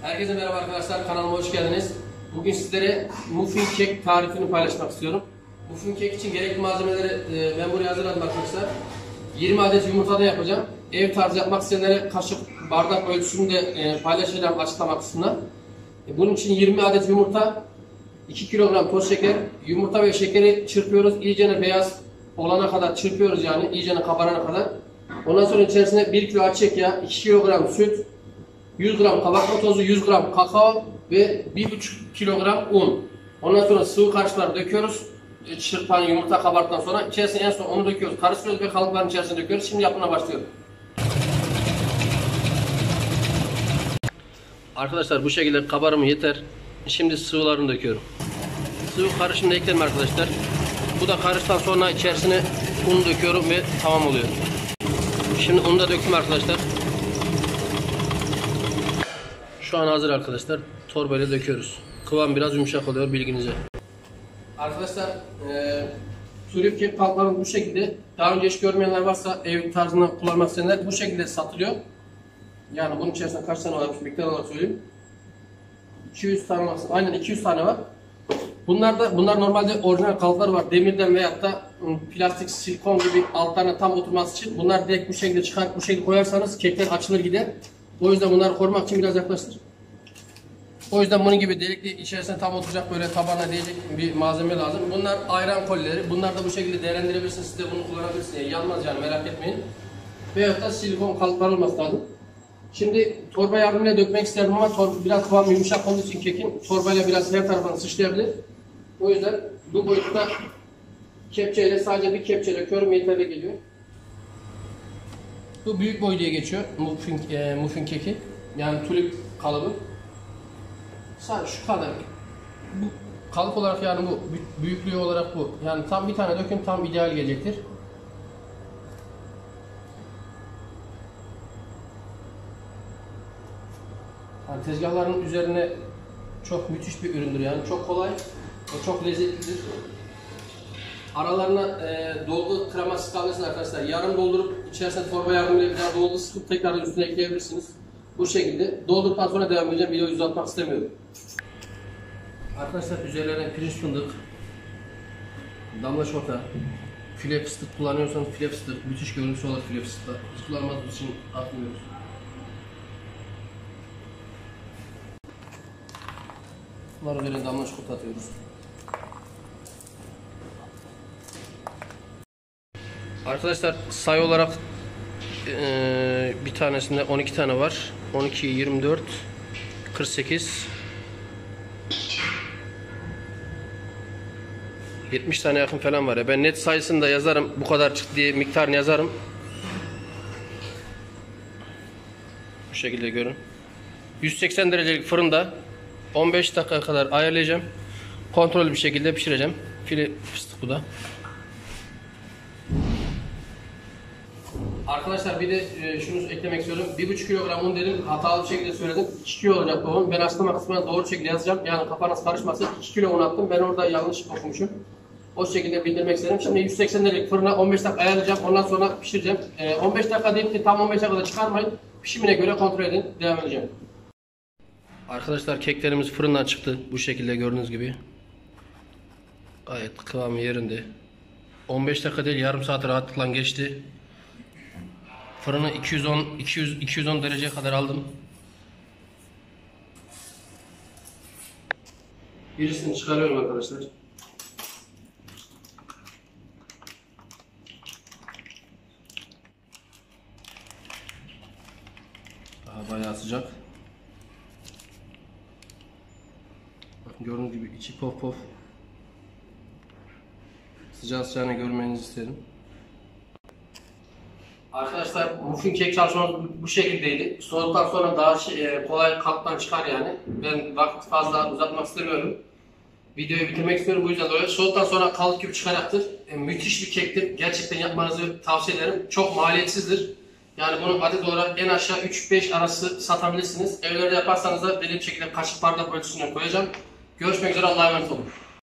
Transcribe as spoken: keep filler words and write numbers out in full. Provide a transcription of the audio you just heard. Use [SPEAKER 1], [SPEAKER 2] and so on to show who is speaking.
[SPEAKER 1] Herkese merhaba arkadaşlar, kanalıma hoş geldiniz. Bugün sizlere muffin kek tarifini paylaşmak istiyorum. Muffin kek için gerekli malzemeleri e, ben buraya hazırladım arkadaşlar. yirmi adet yumurtadan yapacağım. Ev tarzı yapmak isteyenlere kaşık, bardak ölçüsünü de e, paylaşacağım açıklama kısmında. E, bunun için yirmi adet yumurta, iki kilogram toz şeker, yumurta ve şekeri çırpıyoruz. İyicene beyaz olana kadar çırpıyoruz, yani iyicene kabarana kadar. Ondan sonra içerisine bir kilo ayçiçek yağı, iki kilogram süt, yüz gram kabartma tozu, yüz gram kakao ve bir buçuk kilogram un. Ondan sonra sıvı karışımları döküyoruz. Çırpan yumurta kabarttıktan sonra içerisine en son onu döküyoruz. Karıştırıyoruz ve kalıpların içerisine döküyoruz. Şimdi yapımına başlıyorum. Arkadaşlar bu şekilde kabarımı yeter. Şimdi sıvılarını döküyorum. Sıvı karışımını ekledim arkadaşlar. Bu da karıştıktan sonra içerisine un döküyorum ve tamam oluyor. Şimdi unu da döktüm arkadaşlar. Şu an hazır arkadaşlar. Torbayla döküyoruz. Kıvam biraz yumuşak oluyor, bilginize. Arkadaşlar e, tulip kek kalıplarımız bu şekilde. Daha önce hiç görmeyenler varsa ev tarzında kullanmak isteyenler bu şekilde satılıyor. Yani bunun içerisinde kaç tane varmış miktar olarak söyleyeyim. iki yüz tane var. Aynen iki yüz tane var. Bunlar da bunlar normalde orijinal kalıplar var. Demirden veyahut da plastik, silikon gibi altlarına tam oturması için bunlar direkt bu şekilde çıkar, bu şekilde koyarsanız kekler açılır gider. O yüzden bunları korumak için biraz yaklaştır. O yüzden bunun gibi delikli, içerisine tam oturacak böyle tabana değecek bir malzeme lazım. Bunlar ayran kolileri. Bunlar da bu şekilde değerlendirebilirsiniz. Siz de bunu kullanabilirsiniz. Yani yanmaz yani, merak etmeyin. Veyahut da silikon kalıplar olması lazım. Şimdi torba yardımıyla dökmek isterdim ama torba biraz kıvam yumuşak olduğu için kekin torbayla biraz her tarafını sıçrayabilir. O yüzden bu boyutta kepçeyle, sadece bir kepçe döküyorum, yeterli geliyor. Bu büyük boy diye geçiyor muffin, e, muffin keki, yani tulip kalıbı. Sadece şu kadar. Bu kalıp olarak, yani bu büyüklüğü olarak bu. Yani tam bir tane dökün, tam ideal gelecektir. Yani tezgahların üzerine çok müthiş bir üründür, yani çok kolay ve çok lezzetlidir. Aralarına e, dolgu krema sıkabilirsiniz arkadaşlar. Yarım doldurup içerisine torba yardımıyla biraz dolgu sıkıp tekrar üstüne ekleyebilirsiniz. Bu şekilde doldurduktan sonra devam edeceğim. Videoyu uzatmak istemiyorum. Arkadaşlar üzerlerine pirinç fındık, damla çikolata, file fıstık kullanıyorsanız file fıstık, müthiş görüntüsü olur file fıstıkla. Biz kullanmadığımız için atmıyoruz. Bunlar üzerine damla çikolata atıyoruz. Arkadaşlar sayı olarak e, bir tanesinde on iki tane var. on iki, yirmi dört, kırk sekiz, yetmiş tane yakın falan var ya. Ben net sayısını da yazarım, bu kadar çıktı diye miktarını yazarım. Bu şekilde görün. yüz seksen derecelik fırında on beş dakika kadar ayarlayacağım. Kontrollü bir şekilde pişireceğim. File fıstık bu da. Arkadaşlar bir de e, şunu eklemek istiyorum. bir buçuk kilogram un dedim. Hatalı bir şekilde söyledim. iki kilo olacak bu un. Ben açıklama kısmına doğru şekilde yazacağım. Yani kafanız karışmasın. iki kilo un attım. Ben orada yanlış okumuşum. O şekilde bildirmek istedim. Şimdi yüz seksen derecelik fırına on beş dakika ayarlayacağım. Ondan sonra pişireceğim. E, on beş dakika deyip de tam on beş dakikada çıkarmayın. Pişimine göre kontrol edin. Devam edeceğim. Arkadaşlar keklerimiz fırından çıktı. Bu şekilde gördüğünüz gibi. Gayet kıvamı yerinde. on beş dakika değil, yarım saat rahatlıkla geçti. Fırını iki yüz on iki yüz iki yüz on dereceye kadar aldım. Birisini çıkarıyorum arkadaşlar. Daha bayağı sıcak. Bakın gördüğünüz gibi içi pof pof. Sıcağı sıcağına görmenizi isterim. Arkadaşlar muffin kek çalışmamız bu şekildeydi. Soğuduktan sonra daha şey, kolay kalıptan çıkar yani. Ben vakit fazla uzatmak istemiyorum. Videoyu bitirmek istiyorum, bu yüzden dolayı. Soğuduktan sonra kalıp gibi çıkacaktır. E, müthiş bir kektir. Gerçekten yapmanızı tavsiye ederim. Çok maliyetsizdir. Yani bunu adet olarak en aşağı üç beş arası satabilirsiniz. Evlerde yaparsanız da belirli bir şekilde kaşık bardak ölçüsüne koyacağım. Görüşmek üzere, Allah'a emanet olun.